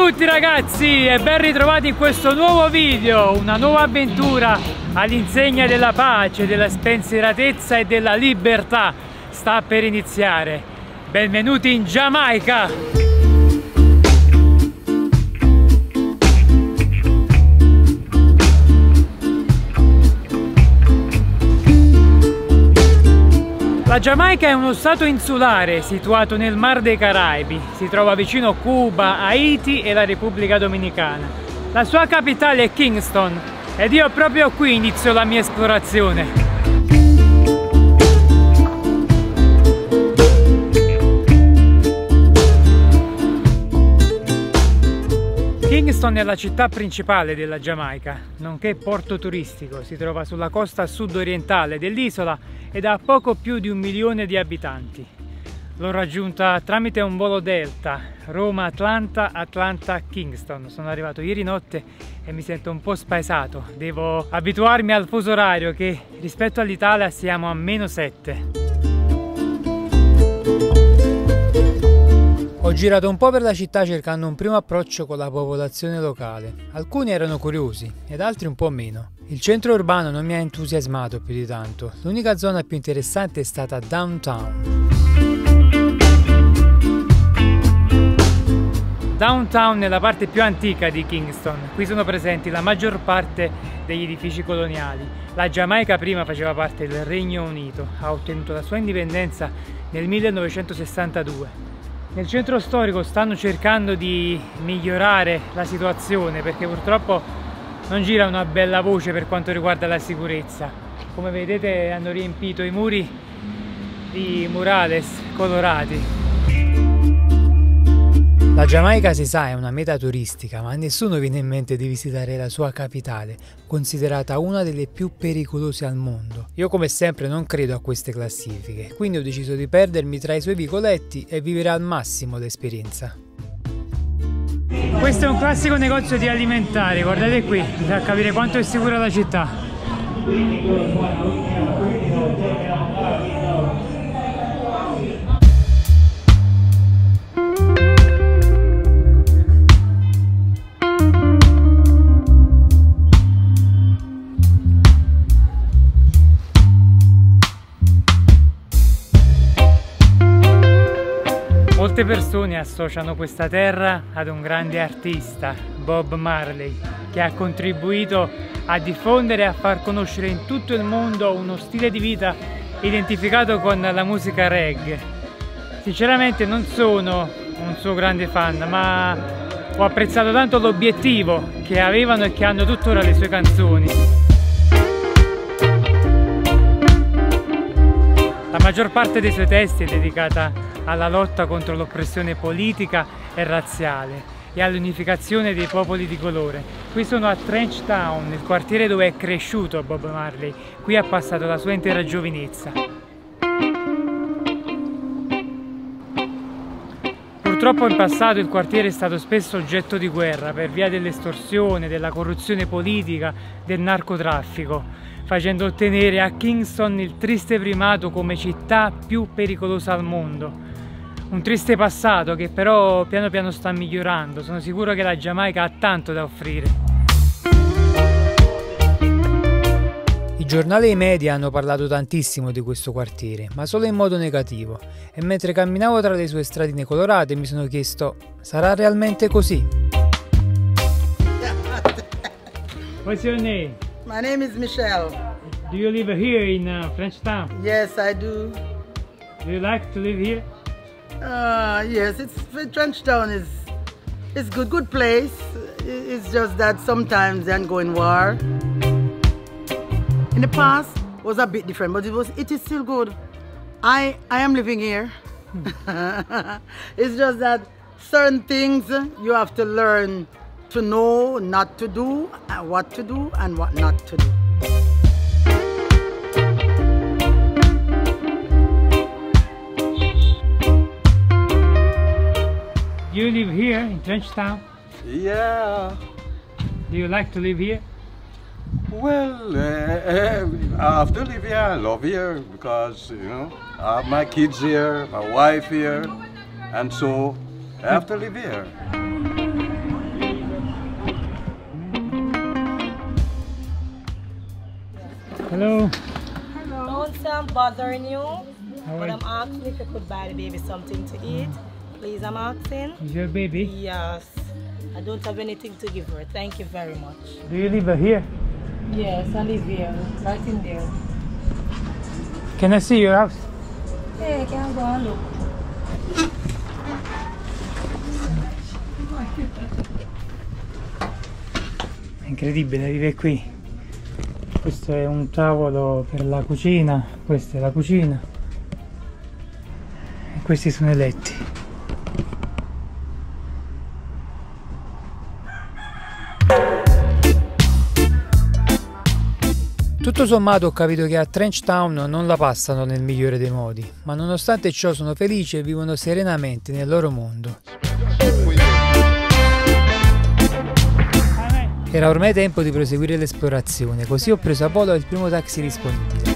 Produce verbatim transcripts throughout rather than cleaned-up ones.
tutti ragazzi e ben ritrovati in questo nuovo video, una nuova avventura all'insegna della pace, della spensieratezza e della libertà sta per iniziare. Benvenuti in Giamaica! La Giamaica è uno stato insulare situato nel Mar dei Caraibi, si trova vicino a Cuba, Haiti e la Repubblica Dominicana. La sua capitale è Kingston ed io proprio qui inizio la mia esplorazione. Kingston è la città principale della Giamaica, nonché porto turistico, si trova sulla costa sud-orientale dell'isola ed ha poco più di un milione di abitanti. L'ho raggiunta tramite un volo Delta, Roma-Atlanta, Atlanta-Kingston. Sono arrivato ieri notte e mi sento un po' spaesato, devo abituarmi al fuso orario che rispetto all'Italia siamo a meno sette. Ho girato un po' per la città cercando un primo approccio con la popolazione locale. Alcuni erano curiosi ed altri un po' meno. Il centro urbano non mi ha entusiasmato più di tanto. L'unica zona più interessante è stata Downtown. Downtown è la parte più antica di Kingston. Qui sono presenti la maggior parte degli edifici coloniali. La Giamaica prima faceva parte del Regno Unito. Ha ottenuto la sua indipendenza nel millenovecentosessantadue. Nel centro storico stanno cercando di migliorare la situazione perché purtroppo non gira una bella voce per quanto riguarda la sicurezza. Come vedete hanno riempito i muri di murales colorati. La Giamaica, si sa, è una meta turistica, ma a nessuno viene in mente di visitare la sua capitale, considerata una delle più pericolose al mondo. Io come sempre non credo a queste classifiche, quindi ho deciso di perdermi tra i suoi vicoletti e vivere al massimo l'esperienza. Questo è un classico negozio di alimentari, guardate qui, per capire quanto è sicura la città. Molte persone associano questa terra ad un grande artista, Bob Marley, che ha contribuito a diffondere e a far conoscere in tutto il mondo uno stile di vita identificato con la musica reggae. Sinceramente non sono un suo grande fan, ma ho apprezzato tanto l'obiettivo che avevano e che hanno tuttora le sue canzoni. La maggior parte dei suoi testi è dedicata alla lotta contro l'oppressione politica e razziale e all'unificazione dei popoli di colore. Qui sono a Trench Town, il quartiere dove è cresciuto Bob Marley. Qui ha passato la sua intera giovinezza. Purtroppo in passato il quartiere è stato spesso oggetto di guerra per via dell'estorsione, della corruzione politica, del narcotraffico, facendo ottenere a Kingston il triste primato come città più pericolosa al mondo. Un triste passato che però piano piano sta migliorando. Sono sicuro che la Giamaica ha tanto da offrire. I giornali e i media hanno parlato tantissimo di questo quartiere, ma solo in modo negativo. E mentre camminavo tra le sue stradine colorate mi sono chiesto: sarà realmente così? What's your name? My name is Michelle. Do you live here in uh, French Town? Yes, I do. Do you like to live here? Uh, yes, it's Trench Town is it's good, good place. It's just that sometimes they go in war. In the past was a bit different, but it was it is still good. I I am living here. It's just that certain things you have to learn to know, not to do, uh, what to do and what not to do. You live here in Trench Town? Yeah. Do you like to live here? Well, uh, I have to live here. I love here because, you know, I have my kids here, my wife here, and so I have to live here. Hello. Hello. Don't say I'm bothering you, but I'm asking if you could buy the baby something to eat. Please, I'm asking. Is your baby? Yes. I don't have anything to give her. Thank you very much. Do you live here? Yes, I live here, right in there. Can I see your house? Hey, can I go and look? È incredibile, vive qui. Questo è un tavolo per la cucina, questa è la cucina e questi sono i letti. Tutto sommato ho capito che a Trench Town non la passano nel migliore dei modi, ma nonostante ciò sono felici e vivono serenamente nel loro mondo. Era ormai tempo di proseguire l'esplorazione, così ho preso a volo il primo taxi disponibile.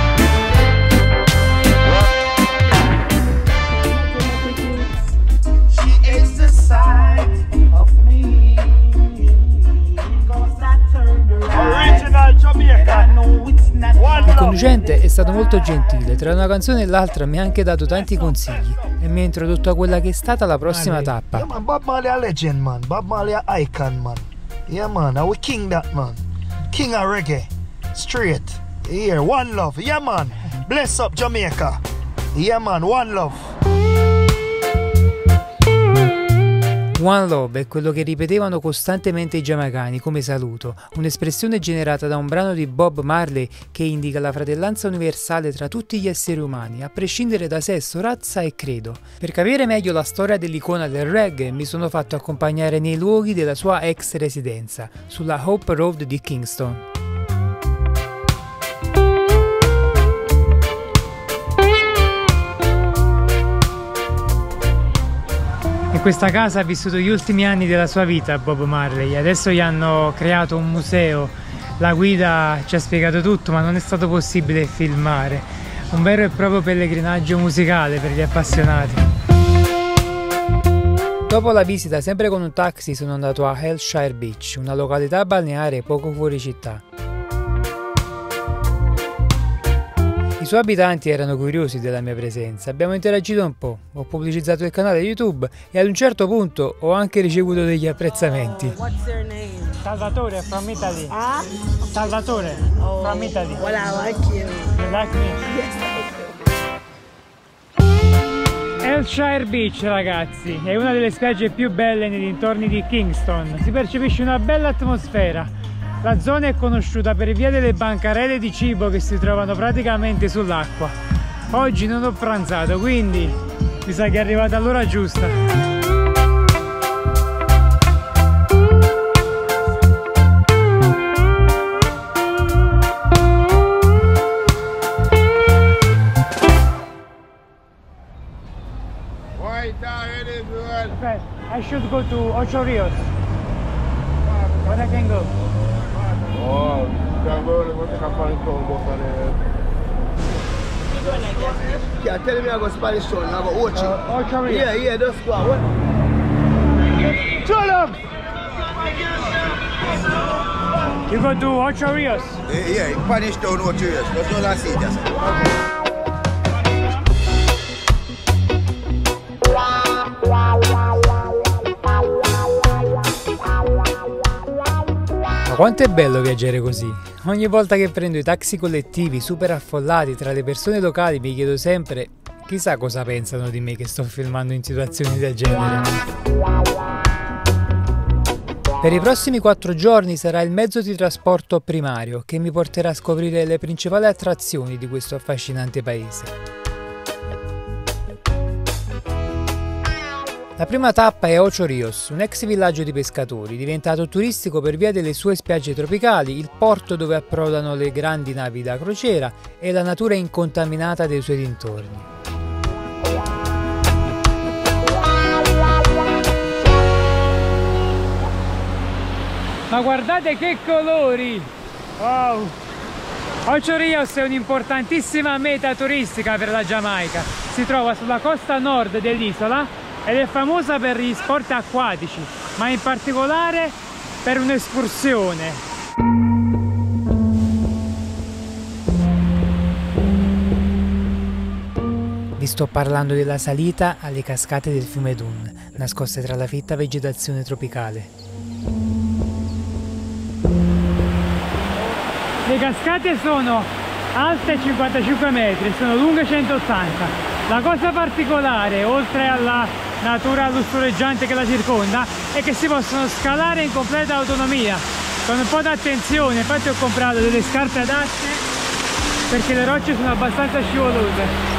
Il conducente è stato molto gentile, tra una canzone e l'altra mi ha anche dato tanti consigli e mi ha introdotto a quella che è stata la prossima tappa. Bob Marley a legend, man. Bob Marley a icon, man. Yeah, man. I will king that, man. King of reggae. Straight. Here, one love. Yeah, man. Bless up Jamaica. Yeah, man. One love. One Love è quello che ripetevano costantemente i giamaicani come saluto, un'espressione generata da un brano di Bob Marley che indica la fratellanza universale tra tutti gli esseri umani, a prescindere da sesso, razza e credo. Per capire meglio la storia dell'icona del reggae mi sono fatto accompagnare nei luoghi della sua ex residenza, sulla Hope Road di Kingston. In questa casa ha vissuto gli ultimi anni della sua vita Bob Marley, adesso gli hanno creato un museo, la guida ci ha spiegato tutto ma non è stato possibile filmare, un vero e proprio pellegrinaggio musicale per gli appassionati. Dopo la visita sempre con un taxi sono andato a Hellshire Beach, una località balneare poco fuori città. I suoi abitanti erano curiosi della mia presenza, abbiamo interagito un po', ho pubblicizzato il canale YouTube e ad un certo punto ho anche ricevuto degli apprezzamenti. Oh, what's your name? Salvatore from Italy. Ah? Salvatore Oh, from Italy. well, I like you. You like me? Yes, I do. Hellshire Beach, ragazzi, è una delle spiagge più belle nei dintorni di Kingston, si percepisce una bella atmosfera. La zona è conosciuta per via delle bancarelle di cibo che si trovano praticamente sull'acqua. Oggi non ho pranzato, quindi mi sa che è arrivata l'ora giusta. Okay, I should go to Ocho Rios. When I can go? Oh, you can go to the Spanish town, go for the... Yeah, tell me I go Spanish town, I go Ocho. Uh, Ocho Rios. Yeah, yeah, just go. What? Shut up! You go to Ocho Rios? Yeah, yeah, Spanish town, Ocho Rios. That's all I see, just. Quanto è bello viaggiare così! Ogni volta che prendo i taxi collettivi super affollati tra le persone locali mi chiedo sempre chissà cosa pensano di me che sto filmando in situazioni del genere. Per i prossimi quattro giorni sarà il mezzo di trasporto primario che mi porterà a scoprire le principali attrazioni di questo affascinante paese. La prima tappa è Ocho Rios, un ex villaggio di pescatori, diventato turistico per via delle sue spiagge tropicali, il porto dove approdano le grandi navi da crociera e la natura incontaminata dei suoi dintorni. Ma guardate che colori! Wow! Ocho Rios è un'importantissima meta turistica per la Giamaica, si trova sulla costa nord dell'isola ed è famosa per gli sport acquatici, ma in particolare per un'escursione. Sto parlando della salita alle cascate del fiume Dun, nascoste tra la fitta vegetazione tropicale. Le cascate sono alte cinquantacinque metri, sono lunghe centottanta. La cosa particolare, oltre alla natura lussureggiante che la circonda, è che si possono scalare in completa autonomia, con un po' di attenzione. Infatti ho comprato delle scarpe adatte perché le rocce sono abbastanza scivolose.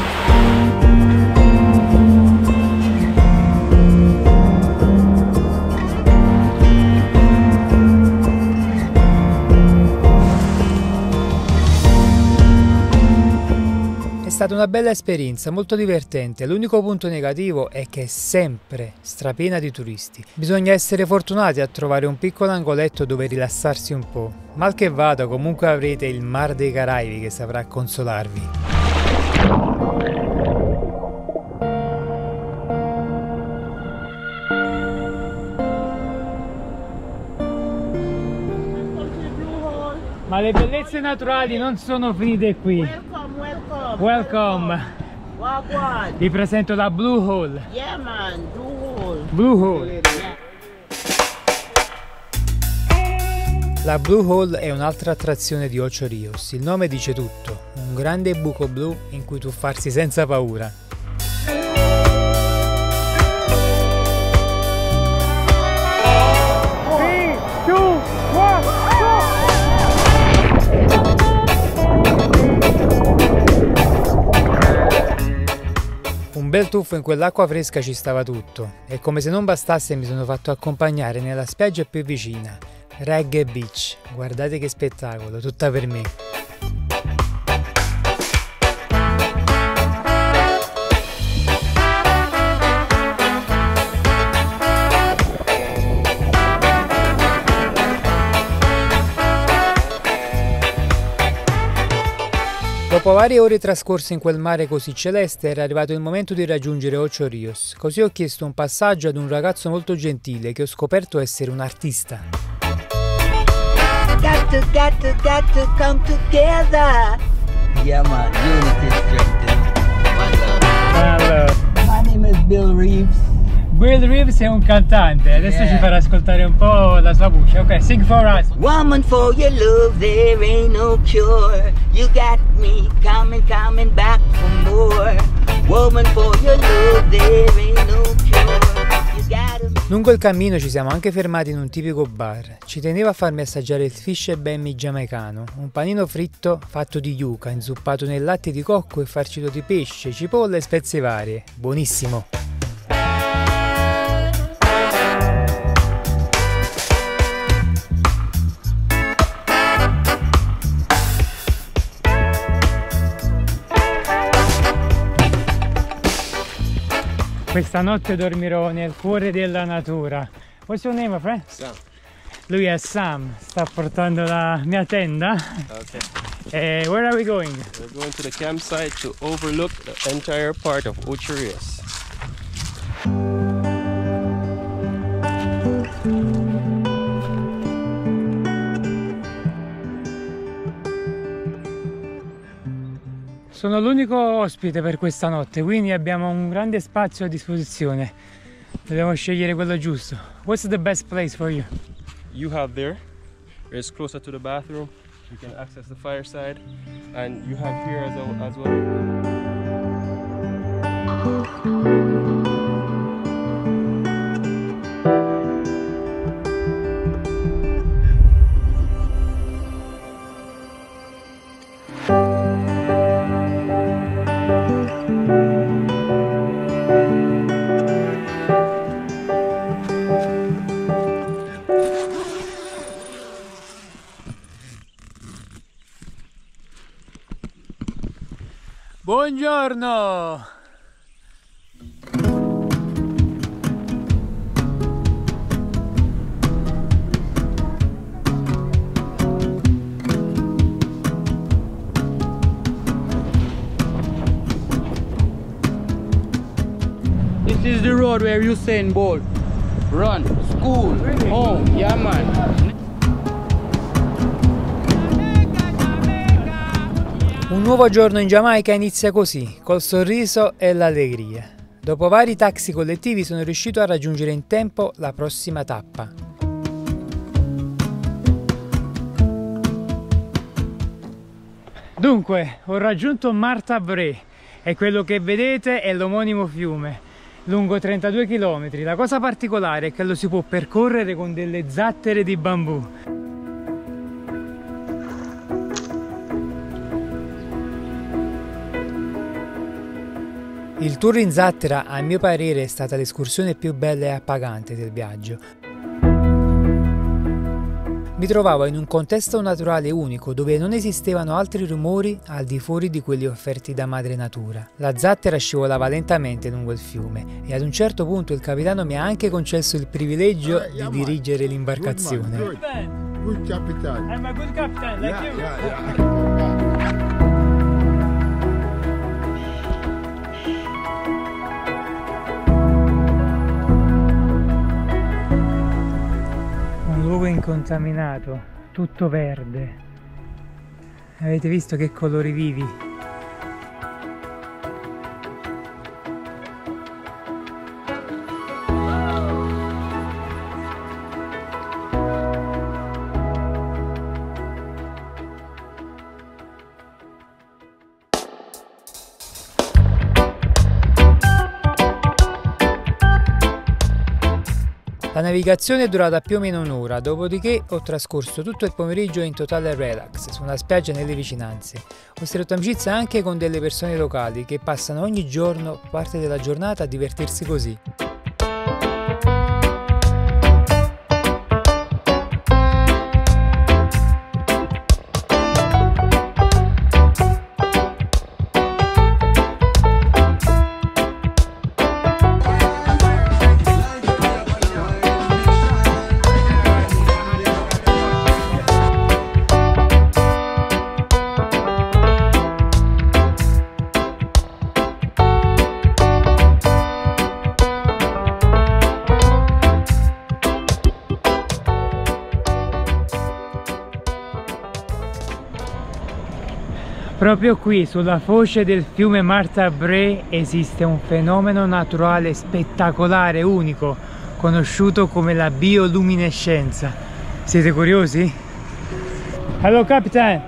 È stata una bella esperienza, molto divertente. L'unico punto negativo è che è sempre strapiena di turisti. Bisogna essere fortunati a trovare un piccolo angoletto dove rilassarsi un po'. Mal che vada, comunque avrete il Mar dei Caraibi che saprà consolarvi. Ma le bellezze naturali non sono finite qui. Welcome, welcome. Welcome. Wagwan. Vi presento la Blue Hole. Yeah, man. Blue Hole. Blue Hole. La Blue Hole è un'altra attrazione di Ocho Rios. Il nome dice tutto. Un grande buco blu in cui tuffarsi senza paura. three, two, one, go! Un bel tuffo in quell'acqua fresca ci stava tutto, e come se non bastasse mi sono fatto accompagnare nella spiaggia più vicina, Reggae Beach. Guardate che spettacolo, tutta per me. Dopo varie ore trascorse in quel mare così celeste era arrivato il momento di raggiungere Ocho Rios, così ho chiesto un passaggio ad un ragazzo molto gentile che ho scoperto essere un artista. Got to, got to, got to come together. Yeah man, unity strength. Allora. My name is Bill Reeves. Bill Reeves è un cantante, adesso yeah. Ci farà ascoltare un po' la sua voce. Ok, sing for us. Woman, for your love there ain't no cure. You got me coming, coming back for more. Woman, for your love there ain't no cure. You got me. Lungo il cammino ci siamo anche fermati in un tipico bar. Ci teneva a farmi assaggiare il fish e bammy giamaicano, un panino fritto fatto di yuca, inzuppato nel latte di cocco e farcito di pesce, cipolla e spezie varie. Buonissimo! Questa notte dormirò nel cuore della natura. What's your name, my friend? Sam. Lui è Sam, sta portando la mia tenda. Okay. Eh, where are we going? We're going to the campsite to overlook the entire part of Ocho Rios. Sono l'unico ospite per questa notte, quindi abbiamo un grande spazio a disposizione. Dobbiamo scegliere quello giusto. What's the best place for you? You have there, it's closer to the bathroom. You can access the fireside, and you have here as, a, as well. Buongiorno! This is the road where Usain Bolt run, school, home, yeah man. Un nuovo giorno in Giamaica inizia così, col sorriso e l'allegria. Dopo vari taxi collettivi sono riuscito a raggiungere in tempo la prossima tappa. Dunque, ho raggiunto Martha Brae e quello che vedete è l'omonimo fiume, lungo trentadue chilometri. La cosa particolare è che lo si può percorrere con delle zattere di bambù. Il tour in zattera, a mio parere, è stata l'escursione più bella e appagante del viaggio. Mi trovavo in un contesto naturale unico dove non esistevano altri rumori al di fuori di quelli offerti da madre natura. La zattera scivolava lentamente lungo il fiume e ad un certo punto il capitano mi ha anche concesso il privilegio di dirigere l'imbarcazione. Good, good captain. I'm a good captain, like Yeah, you. yeah, yeah. Un luogo incontaminato, tutto verde. Avete visto che colori vivi? La navigazione è durata più o meno un'ora, dopodiché ho trascorso tutto il pomeriggio in totale relax su una spiaggia nelle vicinanze. Ho stretto amicizia anche con delle persone locali che passano ogni giorno parte della giornata a divertirsi così. Proprio qui, sulla foce del fiume Martha Brae, esiste un fenomeno naturale spettacolare, unico, conosciuto come la bioluminescenza. Siete curiosi? Hello, Captain!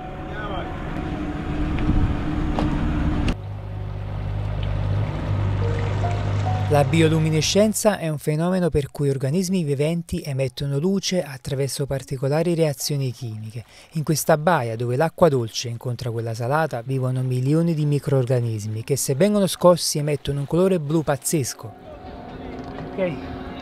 La bioluminescenza è un fenomeno per cui organismi viventi emettono luce attraverso particolari reazioni chimiche. In questa baia, dove l'acqua dolce incontra quella salata, vivono milioni di microrganismi che, se vengono scossi, emettono un colore blu pazzesco. Ok.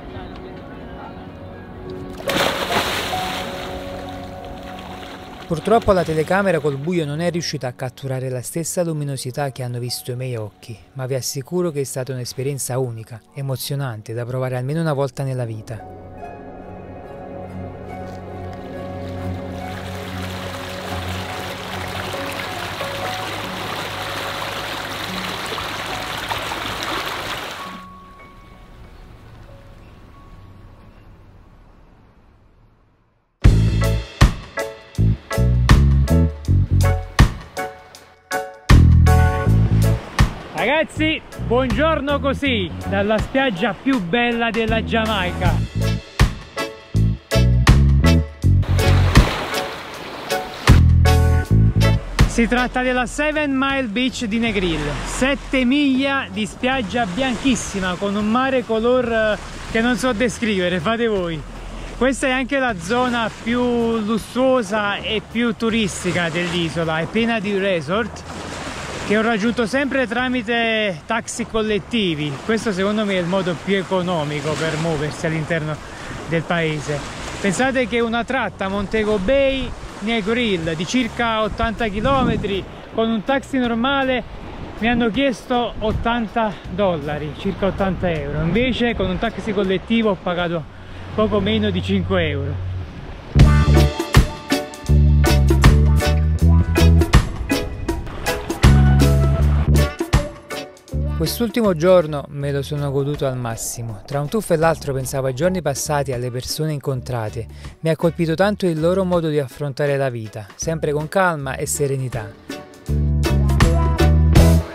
Purtroppo la telecamera col buio non è riuscita a catturare la stessa luminosità che hanno visto i miei occhi, ma vi assicuro che è stata un'esperienza unica, emozionante, da provare almeno una volta nella vita. Ragazzi, buongiorno così, dalla spiaggia più bella della Giamaica. Si tratta della Seven Mile Beach di Negril, sette miglia di spiaggia bianchissima con un mare color che non so descrivere, fate voi. Questa è anche la zona più lussuosa e più turistica dell'isola, è piena di resort che ho raggiunto sempre tramite taxi collettivi. Questo secondo me è il modo più economico per muoversi all'interno del paese. Pensate che una tratta Montego Bay Negril di circa ottanta chilometri con un taxi normale mi hanno chiesto ottanta dollari, circa ottanta euro, invece con un taxi collettivo ho pagato poco meno di cinque euro. Quest'ultimo giorno me lo sono goduto al massimo. Tra un tuffo e l'altro pensavo ai giorni passati e alle persone incontrate. Mi ha colpito tanto il loro modo di affrontare la vita, sempre con calma e serenità.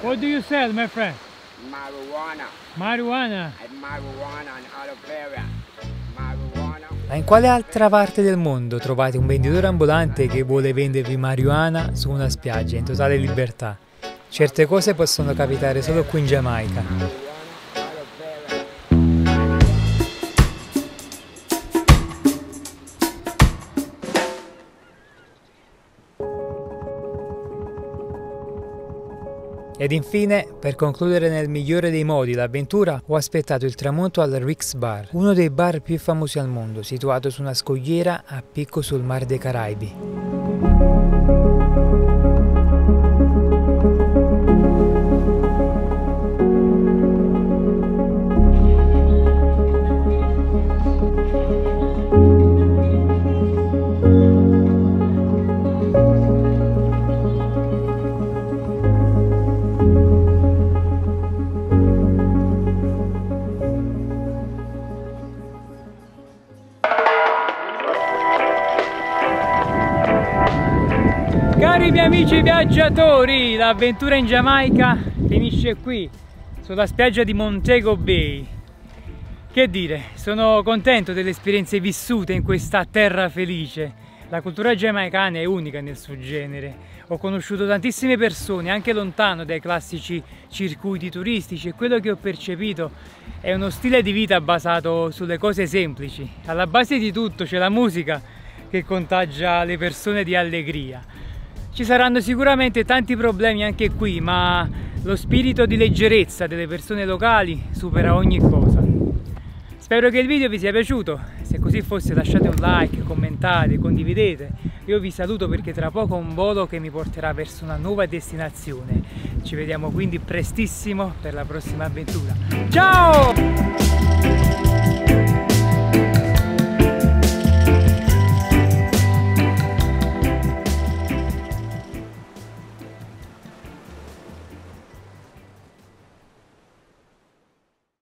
What do you sell, my friend? Marijuana. Marijuana. And marijuana and aloe vera. Marijuana. Ma in quale altra parte del mondo trovate un venditore ambulante che vuole vendervi marijuana su una spiaggia in totale libertà? Certe cose possono capitare solo qui in Giamaica. Ed infine, per concludere nel migliore dei modi l'avventura, ho aspettato il tramonto al Rick's Bar, uno dei bar più famosi al mondo, situato su una scogliera a picco sul Mar dei Caraibi. Cari miei amici viaggiatori, l'avventura in Giamaica finisce qui, sulla spiaggia di Montego Bay. Che dire, sono contento delle esperienze vissute in questa terra felice. La cultura giamaicana è unica nel suo genere. Ho conosciuto tantissime persone, anche lontano dai classici circuiti turistici, e quello che ho percepito è uno stile di vita basato sulle cose semplici. Alla base di tutto c'è la musica che contagia le persone di allegria. Ci saranno sicuramente tanti problemi anche qui, ma lo spirito di leggerezza delle persone locali supera ogni cosa. Spero che il video vi sia piaciuto, se così fosse lasciate un like, commentate, condividete. Io vi saluto perché tra poco ho un volo che mi porterà verso una nuova destinazione. Ci vediamo quindi prestissimo per la prossima avventura. Ciao!